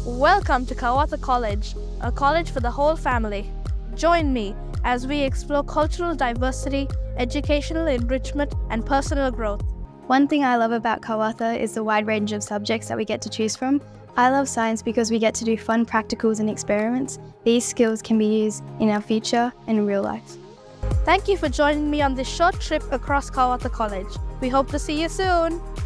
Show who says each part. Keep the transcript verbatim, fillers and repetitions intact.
Speaker 1: Welcome to Carwatha College, a college for the whole family. Join me as we explore cultural diversity, educational enrichment, and personal growth.
Speaker 2: One thing I love about Carwatha is the wide range of subjects that we get to choose from. I love science because we get to do fun practicals and experiments. These skills can be used in our future and in real life.
Speaker 1: Thank you for joining me on this short trip across Carwatha College. We hope to see you soon.